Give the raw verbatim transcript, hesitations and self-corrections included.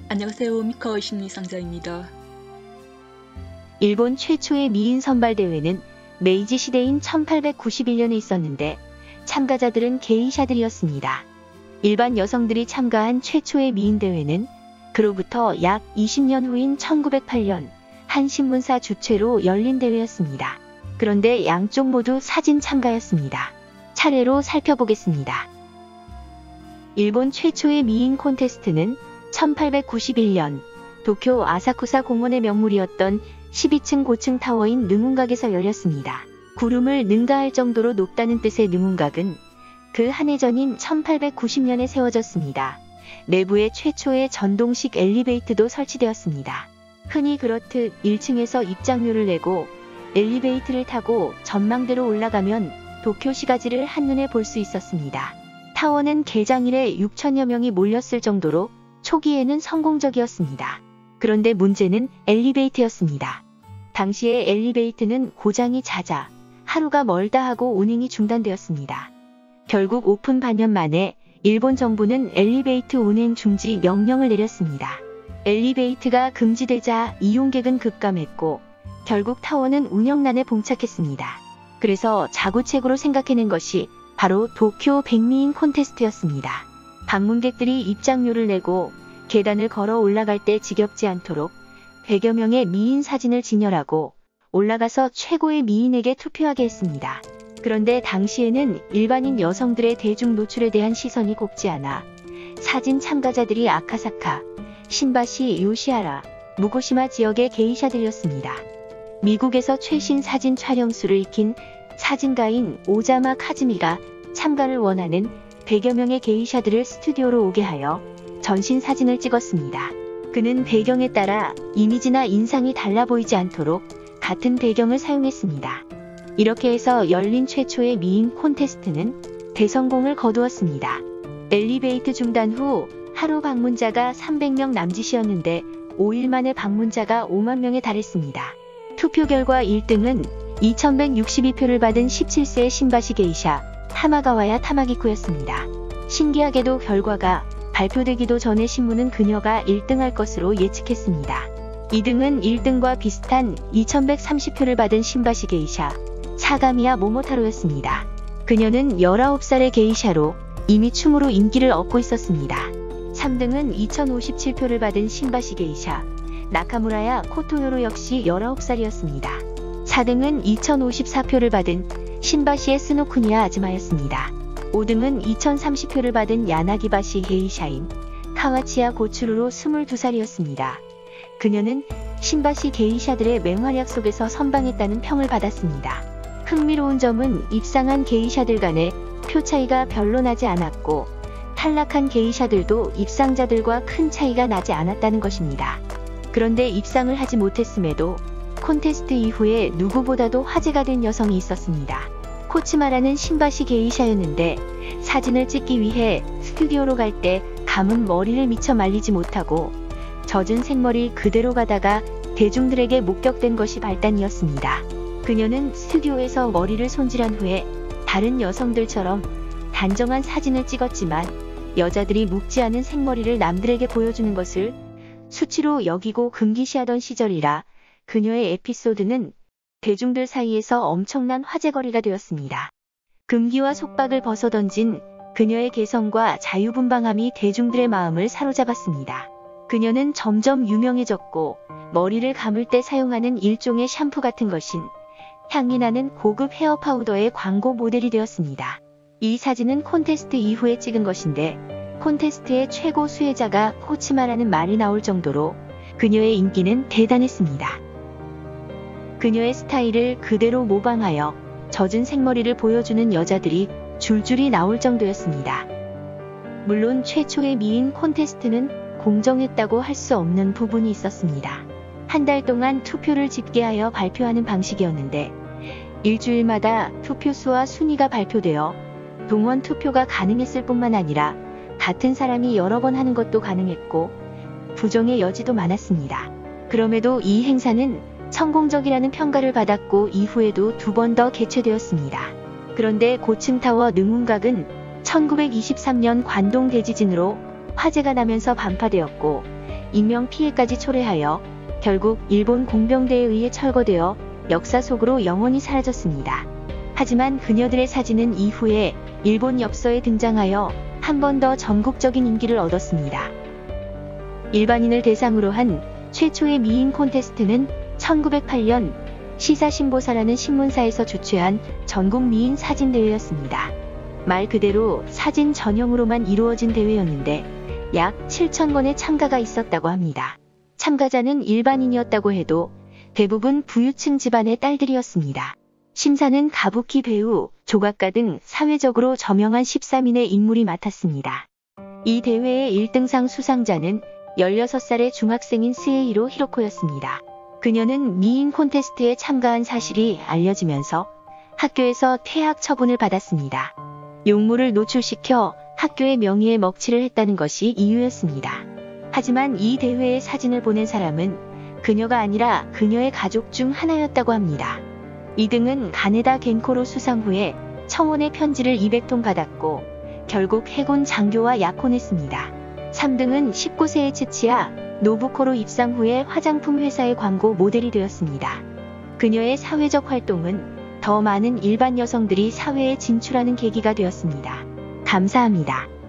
안녕하세요. 미커 심리상자입니다. 일본 최초의 미인 선발 대회는 메이지 시대인 천팔백구십일 년에 있었는데 참가자들은 게이샤들이었습니다. 일반 여성들이 참가한 최초의 미인 대회는 그로부터 약 이십 년 후인 천구백팔 년 한 신문사 주최로 열린 대회였습니다. 그런데 양쪽 모두 사진 참가였습니다. 차례로 살펴보겠습니다. 일본 최초의 미인 콘테스트는 천팔백구십일 년 도쿄 아사쿠사 공원의 명물이었던 십이 층 고층 타워인 능운각에서 열렸습니다. 구름을 능가할 정도로 높다는 뜻의 능운각은 그 한 해 전인 천팔백구십 년에 세워졌습니다. 내부에 최초의 전동식 엘리베이터도 설치되었습니다. 흔히 그렇듯 일 층에서 입장료를 내고 엘리베이터를 타고 전망대로 올라가면 도쿄 시가지를 한눈에 볼 수 있었습니다. 타워는 개장일에 육천여 명이 몰렸을 정도로 초기에는 성공적이었습니다. 그런데 문제는 엘리베이터였습니다. 당시에 엘리베이터는 고장이 잦아 하루가 멀다 하고 운행이 중단되었습니다. 결국 오픈 반년 만에 일본 정부는 엘리베이터 운행 중지 명령을 내렸습니다. 엘리베이터가 금지되자 이용객은 급감했고 결국 타워는 운영난에 봉착했습니다. 그래서 자구책으로 생각해낸 것이 바로 도쿄 백미인 콘테스트였습니다. 방문객들이 입장료를 내고 계단을 걸어 올라갈 때 지겹지 않도록 백여 명의 미인 사진을 진열하고 올라가서 최고의 미인에게 투표하게 했습니다. 그런데 당시에는 일반인 여성들의 대중 노출에 대한 시선이 곱지 않아 사진 참가자들이 아카사카, 신바시 요시하라, 무고시마 지역의 게이샤들이었습니다. 미국에서 최신 사진 촬영 수를 익힌 사진가인 오자마 카즈미가 참가를 원하는 백여 명의 게이샤들을 스튜디오로 오게 하여 전신 사진을 찍었습니다. 그는 배경에 따라 이미지나 인상이 달라 보이지 않도록 같은 배경을 사용했습니다. 이렇게 해서 열린 최초의 미인 콘테스트는 대성공을 거두었습니다. 엘리베이터 중단 후 하루 방문자가 삼백 명 남짓이었는데 오 일 만에 방문자가 오만 명에 달했습니다. 투표 결과 일 등은 이천백육십이 표를 받은 십칠 세의 신바시 게이샤 타마가와야 타마기코였습니다. 신기하게도 결과가 발표되기도 전에 신문은 그녀가 일 등 할 것으로 예측했습니다. 이 등은 일 등과 비슷한 이천백삼십 표를 받은 신바시 게이샤 사가미야 모모타로였습니다. 그녀는 열아홉 살의 게이샤로 이미 춤으로 인기를 얻고 있었습니다. 삼 등은 이천오십칠 표를 받은 신바시 게이샤 나카무라야 코토요로 역시 열아홉 살이었습니다. 사 등은 이천오십사 표를 받은 신바시의 스노쿠니아 아즈마였습니다. 오 등은 이천삼십 표를 받은 야나기바시 게이샤인 카와치야 고츠루로 스물두 살이었습니다. 그녀는 신바시 게이샤들의 맹활약 속에서 선방했다는 평을 받았습니다. 흥미로운 점은 입상한 게이샤들 간의 표 차이가 별로 나지 않았고 탈락한 게이샤들도 입상자들과 큰 차이가 나지 않았다는 것입니다. 그런데 입상을 하지 못했음에도 콘테스트 이후에 누구보다도 화제가 된 여성이 있었습니다. 코츠마라는 신바시 게이샤였는데 사진을 찍기 위해 스튜디오로 갈 때 감은 머리를 미처 말리지 못하고 젖은 생머리 그대로 가다가 대중들에게 목격된 것이 발단이었습니다. 그녀는 스튜디오에서 머리를 손질한 후에 다른 여성들처럼 단정한 사진을 찍었지만 여자들이 묵지 않은 생머리를 남들에게 보여주는 것을 수치로 여기고 금기시하던 시절이라 그녀의 에피소드는 대중들 사이에서 엄청난 화제거리가 되었습니다. 금기와 속박을 벗어던진 그녀의 개성과 자유분방함이 대중들의 마음을 사로잡았습니다. 그녀는 점점 유명해졌고 머리를 감을 때 사용하는 일종의 샴푸 같은 것인 향이 나는 고급 헤어 파우더의 광고 모델이 되었습니다. 이 사진은 콘테스트 이후에 찍은 것인데 콘테스트의 최고 수혜자가 코츠마라는 말이 나올 정도로 그녀의 인기는 대단했습니다. 그녀의 스타일을 그대로 모방하여 젖은 생머리를 보여주는 여자들이 줄줄이 나올 정도였습니다. 물론 최초의 미인 콘테스트는 공정했다고 할 수 없는 부분이 있었습니다. 한 달 동안 투표를 집계하여 발표하는 방식이었는데 일주일마다 투표수와 순위가 발표되어 동원 투표가 가능했을 뿐만 아니라 같은 사람이 여러 번 하는 것도 가능했고 부정의 여지도 많았습니다. 그럼에도 이 행사는 성공적이라는 평가를 받았고 이후에도 두 번 더 개최되었습니다. 그런데 고층타워 능운각은 천구백이십삼 년 관동 대지진으로 화재가 나면서 반파되었고 인명피해까지 초래하여 결국 일본 공병대에 의해 철거되어 역사 속으로 영원히 사라졌습니다. 하지만 그녀들의 사진은 이후에 일본 엽서에 등장하여 한 번 더 전국적인 인기를 얻었습니다. 일반인을 대상으로 한 최초의 미인 콘테스트는 천구백팔 년 시사신보사라는 신문사에서 주최한 전국 미인 사진대회였습니다. 말 그대로 사진 전형으로만 이루어진 대회였는데 약 칠천 건의 참가가 있었다고 합니다. 참가자는 일반인이었다고 해도 대부분 부유층 집안의 딸들이었습니다. 심사는 가부키 배우, 조각가 등 사회적으로 저명한 십삼 인의 인물이 맡았습니다. 이 대회의 일 등상 수상자는 열여섯 살의 중학생인 스에이로 히로코였습니다. 그녀는 미인 콘테스트에 참가한 사실이 알려지면서 학교에서 퇴학 처분을 받았습니다. 용모를 노출시켜 학교의 명예에 먹칠을 했다는 것이 이유였습니다. 하지만 이 대회의 사진을 보낸 사람은 그녀가 아니라 그녀의 가족 중 하나였다고 합니다. 이 등은 가네다 겐코로 수상 후에 청원의 편지를 이백 통 받았고 결국 해군 장교와 약혼했습니다. 삼 등은 십구 세의 츠치야 노부코로 입상 후에 화장품 회사의 광고 모델이 되었습니다. 그녀의 사회적 활동은 더 많은 일반 여성들이 사회에 진출하는 계기가 되었습니다. 감사합니다.